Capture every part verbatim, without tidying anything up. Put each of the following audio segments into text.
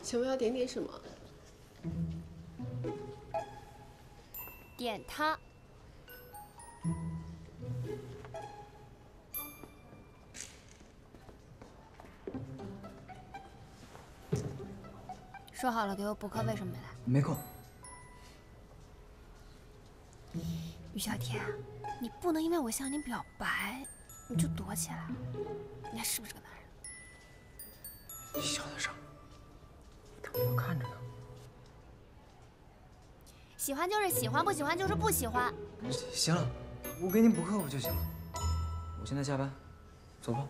请问要点点什么？ 点它。说好了给我补课，为什么没来？ 没空。 于小天，你不能因为我向你表白，你就躲起来。你还是不是个男人？ 你小点声，他们都看着呢。 喜欢就是喜欢，不喜欢就是不喜欢。 行了，我给你补课不就行了？我现在下班，走吧。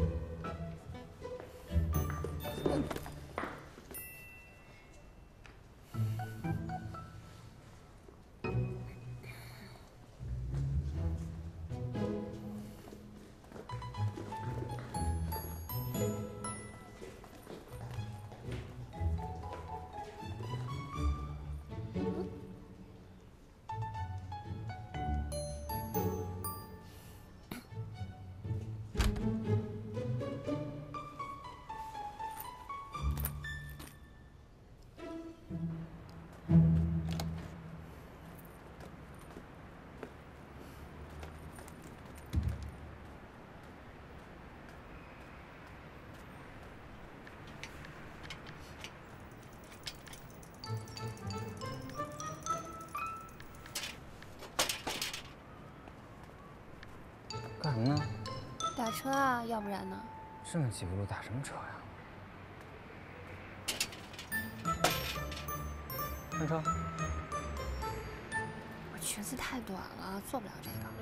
干什么呢？ 打车啊，要不然呢？ 这么几步路打什么车呀？上车。 我裙子太短了，做不了这个。